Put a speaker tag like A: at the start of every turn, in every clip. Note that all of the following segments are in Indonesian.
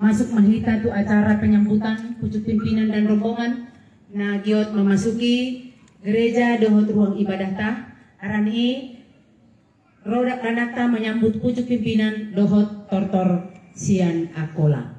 A: masuk mahita tu acara penyambutan pucuk pimpinan dan rombongan na giot memasuki gereja dohot ruang ibadah ta arani rodak ranakta menyambut pucuk pimpinan dohot tortor sian akola.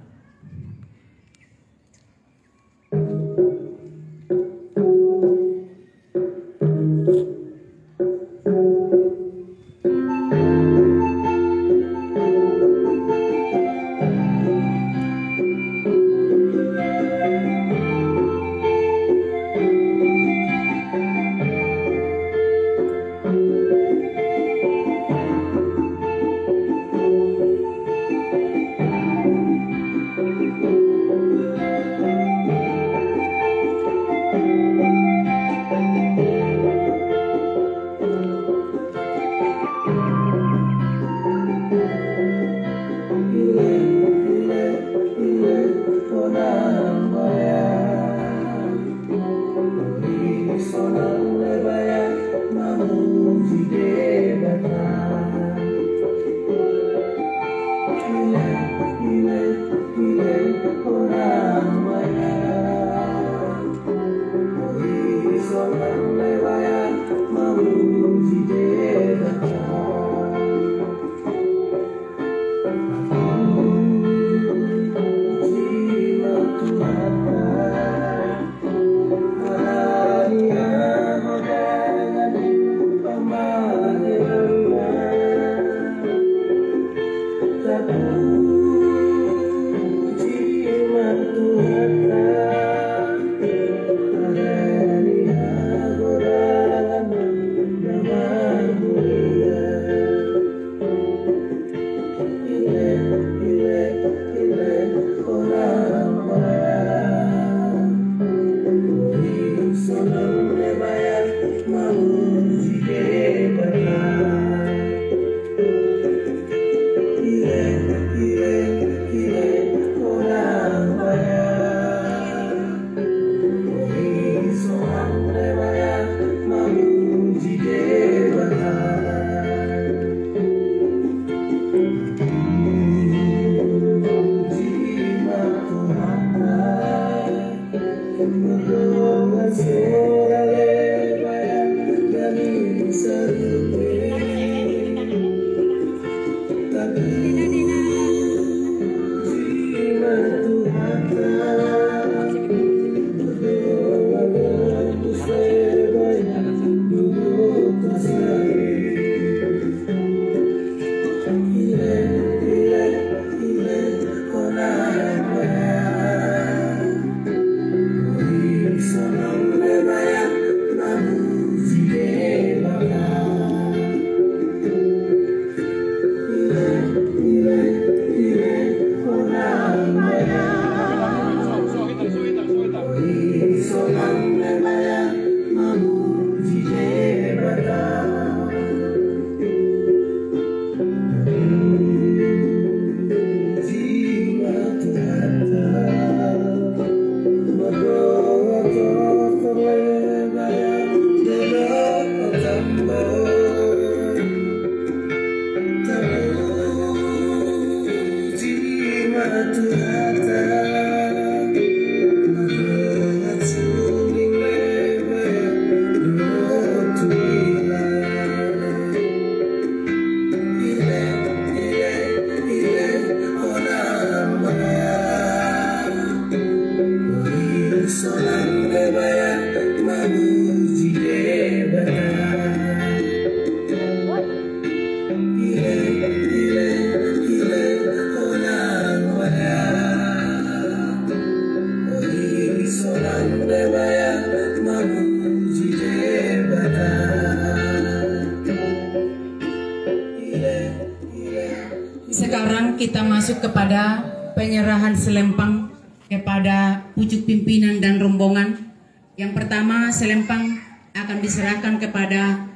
A: Sekarang kita masuk kepada penyerahan selempang kepada pucuk pimpinan dan rombongan. Yang pertama, selempang akan diserahkan kepada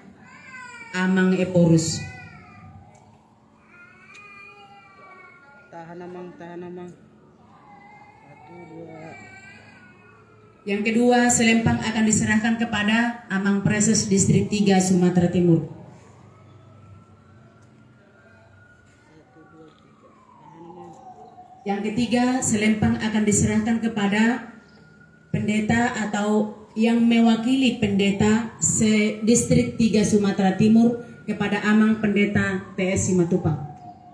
A: Amang Eporus.
B: Tahan amang. 1, 2.
A: Yang kedua, selempang akan diserahkan kepada Amang Preses Distrik 3 Sumatera Timur. Yang ketiga, selempang akan diserahkan kepada pendeta atau yang mewakili pendeta Distrik 3 Sumatera Timur kepada Amang Pendeta TS Simatupang.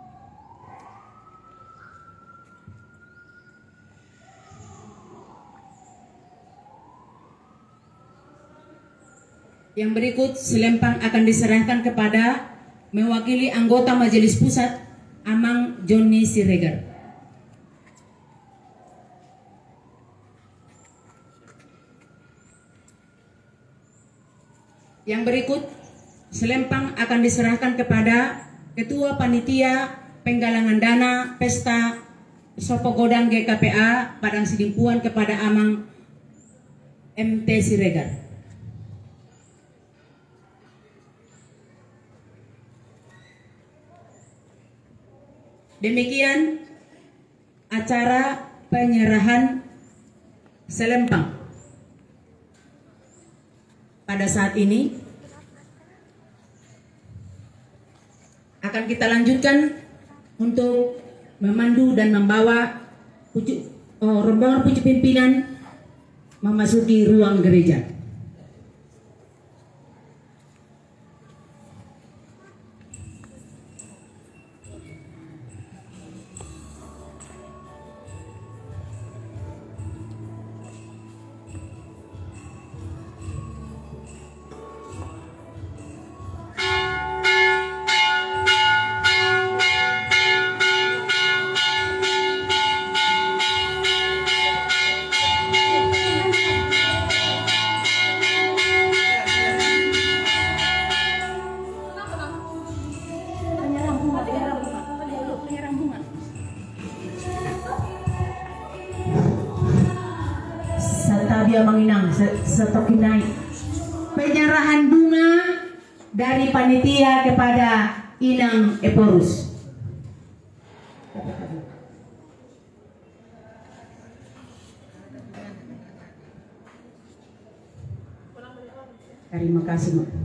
A: Yang berikut, selempang akan diserahkan kepada mewakili anggota Majelis Pusat Amang Joni Siregar. Yang berikut, selempang akan diserahkan kepada Ketua Panitia Penggalangan Dana Pesta Sopogodang GKPA Padang Sidimpuan kepada Amang MT Siregar. Demikian acara penyerahan selempang. Pada saat ini akan kita lanjutkan untuk memandu dan membawa rombongan pucuk pimpinan memasuki ruang gereja. Satabia Manginang, Setokinai. Penyerahan bunga dari panitia kepada Inang Eporus. Terima kasih, Mak.